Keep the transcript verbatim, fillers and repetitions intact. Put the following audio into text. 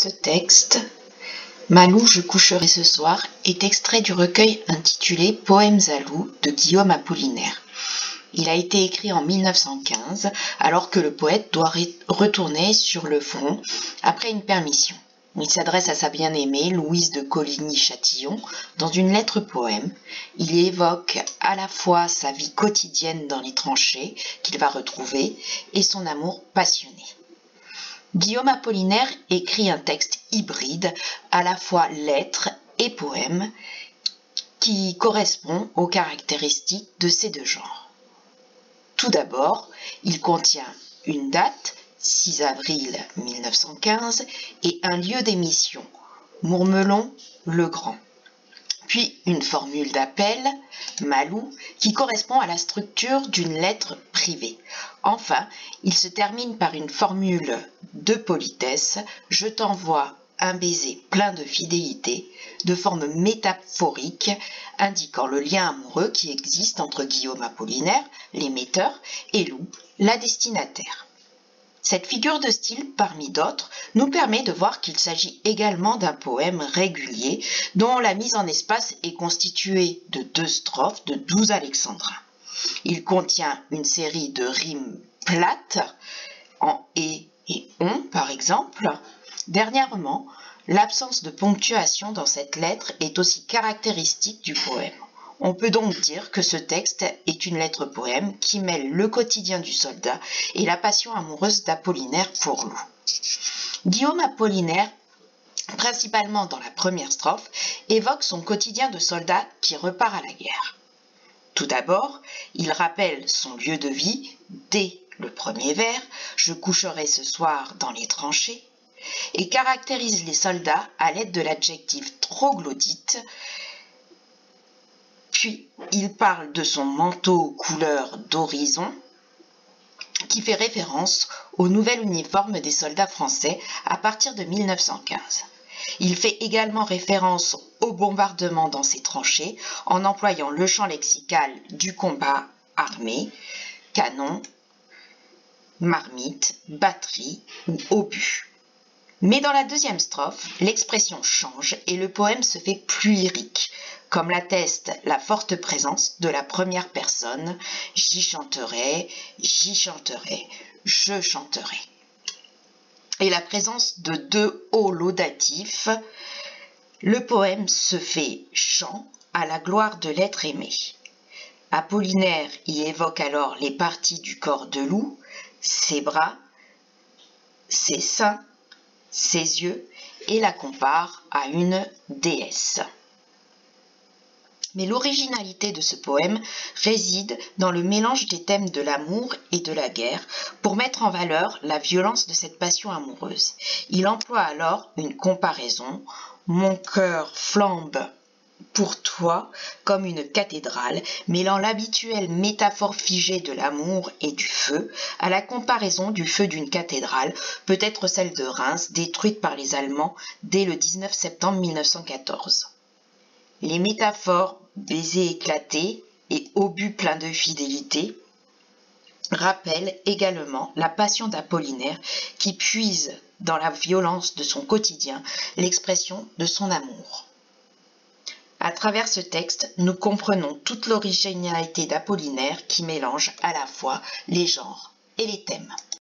Ce texte, Malou, je coucherai ce soir, est extrait du recueil intitulé Poèmes à loup de Guillaume Apollinaire. Il a été écrit en mille neuf cent quinze, alors que le poète doit retourner sur le front après une permission. Il s'adresse à sa bien-aimée, Louise de Coligny-Châtillon, dans une lettre poème. Il y évoque à la fois sa vie quotidienne dans les tranchées, qu'il va retrouver, et son amour passionné. Guillaume Apollinaire écrit un texte hybride, à la fois lettre et poème, qui correspond aux caractéristiques de ces deux genres. Tout d'abord, il contient une date, six avril mille neuf cent quinze, et un lieu d'émission, Mourmelon-le-Grand. Puis une formule d'appel, Malou, qui correspond à la structure d'une lettre privée. Enfin, il se termine par une formule de politesse, je t'envoie un baiser plein de fidélité, de forme métaphorique, indiquant le lien amoureux qui existe entre Guillaume Apollinaire, l'émetteur, et Lou, la destinataire. Cette figure de style, parmi d'autres, nous permet de voir qu'il s'agit également d'un poème régulier dont la mise en espace est constituée de deux strophes de douze alexandrins. Il contient une série de rimes plates, en « et » et « on » par exemple. Dernièrement, l'absence de ponctuation dans cette lettre est aussi caractéristique du poème. On peut donc dire que ce texte est une lettre-poème qui mêle le quotidien du soldat et la passion amoureuse d'Apollinaire pour Lou. Guillaume Apollinaire, principalement dans la première strophe, évoque son quotidien de soldat qui repart à la guerre. Tout d'abord, il rappelle son lieu de vie dès le premier vers, « Je coucherai ce soir dans les tranchées », et caractérise les soldats à l'aide de l'adjectif troglodyte. Puis, il parle de son manteau couleur d'horizon, qui fait référence au nouvel uniforme des soldats français à partir de mille neuf cent quinze. Il fait également référence au bombardement dans ces tranchées en employant le champ lexical du combat armé, canon, marmite, batterie ou obus. Mais dans la deuxième strophe, l'expression change et le poème se fait plus lyrique, comme l'atteste la forte présence de la première personne « J'y chanterai, j'y chanterai, je chanterai ». Et la présence de deux hauts laudatifs, le poème se fait chant à la gloire de l'être aimé. Apollinaire y évoque alors les parties du corps de Lou, ses bras, ses seins, ses yeux, et la compare à une déesse. Mais l'originalité de ce poème réside dans le mélange des thèmes de l'amour et de la guerre pour mettre en valeur la violence de cette passion amoureuse. Il emploie alors une comparaison, « Mon cœur flambe pour toi comme une cathédrale », mêlant l'habituelle métaphore figée de l'amour et du feu à la comparaison du feu d'une cathédrale, peut-être celle de Reims, détruite par les Allemands dès le dix-neuf septembre mille neuf cent quatorze. Les métaphores baiser éclaté et obus plein de fidélité rappellent également la passion d'Apollinaire qui puise dans la violence de son quotidien l'expression de son amour. À travers ce texte, nous comprenons toute l'originalité d'Apollinaire qui mélange à la fois les genres et les thèmes.